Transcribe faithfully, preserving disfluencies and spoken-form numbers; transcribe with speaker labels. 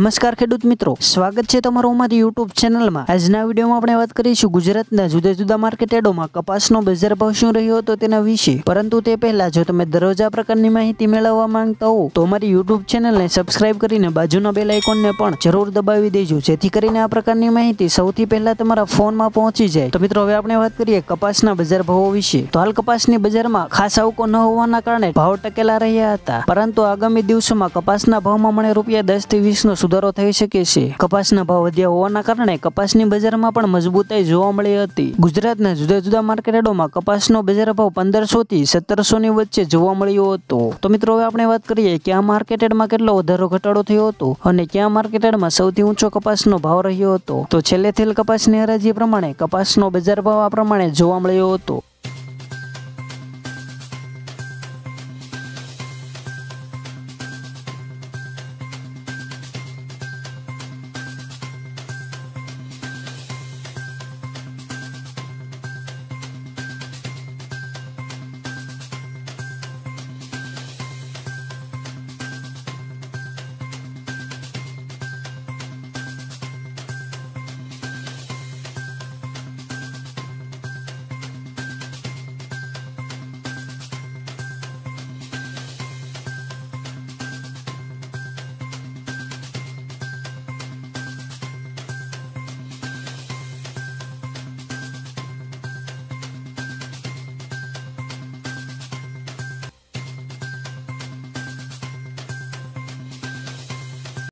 Speaker 1: નમસ્કાર ખેડૂત મિત્રો, સ્વાગત છે તમારું અમારી યુટ્યુબ ચેનલમાં। આજના વિડીયોમાં આપણે વાત કરીશું ગુજરાતના જુદા જુદા માર્કેટ યાર્ડોમાં કપાસનો બજાર ભાવ શું રહ્યો હતો તેના વિશે। પરંતુ તે પહેલા જો તમે દરરોજ આ પ્રકારની માહિતી મેળવવા માંગતા હો તો અમારી યુટ્યુબ ચેનલને સબસ્ક્રાઇબ કરીને બાજુના બેલ આઇકોનને પણ જરૂર દબાવી દેજો, જેથી કરીને આ પ્રકારની માહિતી સૌથી પહેલા તમારા ફોનમાં પહોંચી જાય। તો મિત્રો, હવે આપણે વાત કરીએ કપાસના બજાર ભાવો વિશે। તો હાલ કપાસની બજારમાં ખાસ આવકો ન હોવાના કારણે ભાવ ટકેલા રહ્યા હતા, પરંતુ આગામી દિવસોમાં કપાસના ભાવમાં મળે રૂપિયા દસ થી વીસ નો સુધારો થઈ શકે છે। કપાસના ભાવ વધ્યા હોવાના કારણે કપાસની બજારમાં પણ મજબૂતાઈ જોવા મળી હતી। ગુજરાતના જુદા જુદા માર્કેટ યાર્ડોમાં કપાસનો બજાર ભાવ પંદરસો થી સત્તરસો ની વચ્ચે જોવા મળ્યો હતો। તો મિત્રો, હવે આપણે વાત કરીએ કે આ માર્કેટ યાર્ડમાં કેટલો વધારો ઘટાડો થયો હતો અને કયા માર્કેટ યાર્ડમાં સૌથી ઊંચો કપાસનો ભાવ રહ્યો હતો। તો છેલ્લે થયેલ કપાસની હરાજી પ્રમાણે કપાસનો બજાર ભાવ આ પ્રમાણે જોવા મળ્યો હતો।